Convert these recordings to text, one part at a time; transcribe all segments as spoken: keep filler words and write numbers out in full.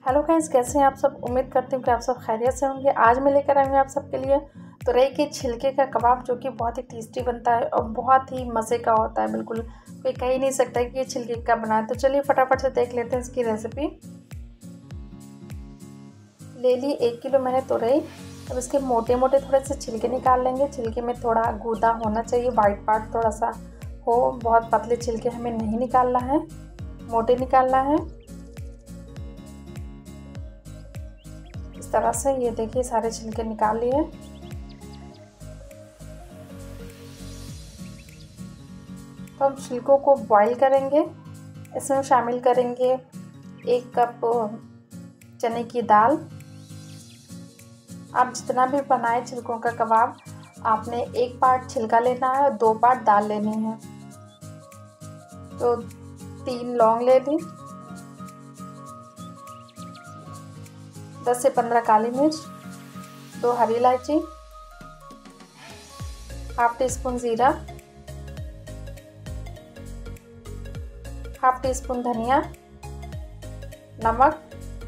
Hello guys, कैसे हैं आप सब। उम्मीद करती हूँ कि आप सब खैरियत से होंगे। आज मैं लेकर आई हूँ आप सबके लिए तुरई के छिलके का कबाब, जो कि बहुत ही टेस्टी बनता है और बहुत ही मज़े का होता है। बिल्कुल कोई कह ही नहीं सकता कि ये छिलके का बना है। तो चलिए फटाफट से देख लेते हैं इसकी रेसिपी। ले ली एक किलो मैंने तुरई। अब इसके मोटे मोटे थोड़े से छिलके निकाल लेंगे। छिलके में थोड़ा गूदा होना चाहिए, वाइट पार्ट थोड़ा सा हो। बहुत पतले छिलके हमें नहीं निकालना है, मोटे निकालना है। इस तरह से ये देखिए सारे छिलके निकाल लिए। तो हम छिलकों को बॉईल करेंगे। इसमें शामिल करेंगे एक कप चने की दाल। आप जितना भी बनाए छिलकों का कबाब, आपने एक पार्ट छिलका लेना है और दो पार्ट दाल लेनी है। तो तीन लौंग ले ली, दस से पंद्रह काली मिर्च, दो हरी इलायची, हाफ टी स्पून जीरा, हाफ टी स्पून धनिया, नमक,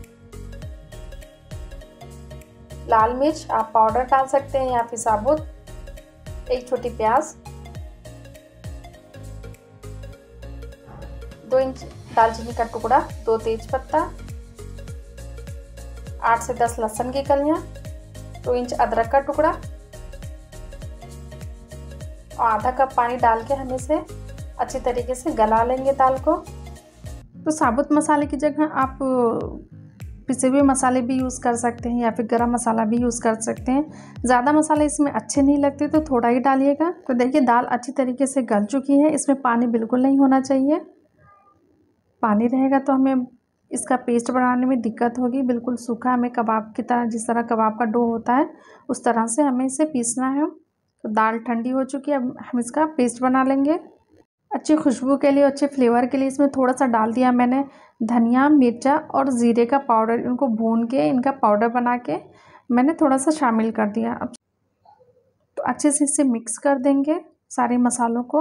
लाल मिर्च आप पाउडर डाल सकते हैं या फिर साबुत, एक छोटी प्याज, दो इंच दालचीनी का टुकड़ा, दो तेज पत्ता, आठ से दस लहसुन की कलियां, दो इंच अदरक का टुकड़ा और आधा कप पानी डाल के हम इसे अच्छी तरीके से गला लेंगे दाल को। तो साबुत मसाले की जगह आप पिसे हुए मसाले भी यूज़ कर सकते हैं या फिर गरम मसाला भी यूज़ कर सकते हैं। ज़्यादा मसाले इसमें अच्छे नहीं लगते तो थोड़ा ही डालिएगा। तो देखिए दाल अच्छी तरीके से गल चुकी है। इसमें पानी बिल्कुल नहीं होना चाहिए। पानी रहेगा तो हमें इसका पेस्ट बनाने में दिक्कत होगी। बिल्कुल सूखा हमें कबाब की तरह, जिस तरह कबाब का डो होता है उस तरह से हमें इसे पीसना है। तो दाल ठंडी हो चुकी है, अब हम इसका पेस्ट बना लेंगे। अच्छी खुशबू के लिए, अच्छे फ्लेवर के लिए इसमें थोड़ा सा डाल दिया मैंने धनिया, मिर्चा और ज़ीरे का पाउडर। इनको भून के इनका पाउडर बना के मैंने थोड़ा सा शामिल कर दिया। अब तो अच्छे से इसे मिक्स कर देंगे सारे मसालों को।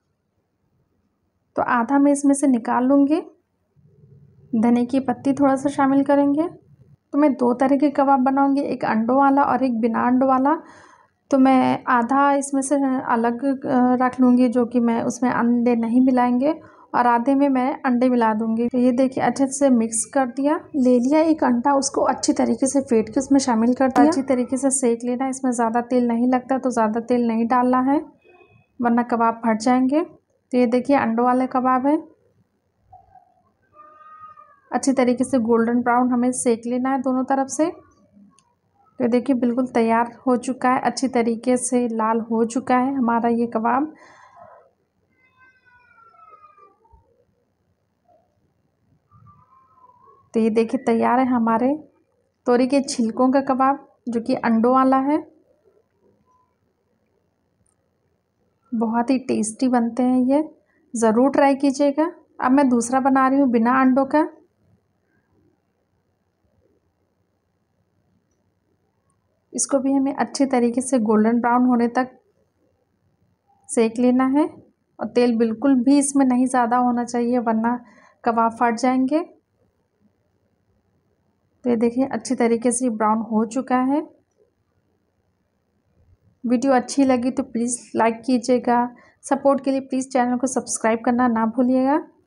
तो आधा मैं इसमें से निकाल लूँगी। धनिया की पत्ती थोड़ा सा शामिल करेंगे। तो मैं दो तरह के कबाब बनाऊंगी, एक अंडों वाला और एक बिना अंडों वाला। तो मैं आधा इसमें से अलग रख लूँगी, जो कि मैं उसमें अंडे नहीं मिलाएंगे, और आधे में मैं अंडे मिला दूँगी। तो ये देखिए अच्छे से मिक्स कर दिया। ले लिया एक अंडा, उसको अच्छी तरीके से फेंट के उसमें शामिल कर दिया। अच्छी तरीके से सेक लेना। इसमें ज़्यादा तेल नहीं लगता तो ज़्यादा तेल नहीं डालना है, वरना कबाब फट जाएंगे। तो ये देखिए अंडों वाले कबाब है। अच्छी तरीके से गोल्डन ब्राउन हमें सेक लेना है दोनों तरफ से। तो देखिए बिल्कुल तैयार हो चुका है, अच्छी तरीके से लाल हो चुका है हमारा ये कबाब। तो ये देखिए तैयार है हमारे तोरी के छिलकों का कबाब, जो कि अंडों वाला है। बहुत ही टेस्टी बनते हैं ये, ज़रूर ट्राई कीजिएगा। अब मैं दूसरा बना रही हूँ बिना अंडों का। इसको भी हमें अच्छे तरीके से गोल्डन ब्राउन होने तक सेक लेना है, और तेल बिल्कुल भी इसमें नहीं ज़्यादा होना चाहिए, वरना कबाब फट जाएंगे। तो ये देखिए अच्छी तरीके से ब्राउन हो चुका है। वीडियो अच्छी लगी तो प्लीज़ लाइक कीजिएगा। सपोर्ट के लिए प्लीज़ चैनल को सब्सक्राइब करना ना भूलिएगा।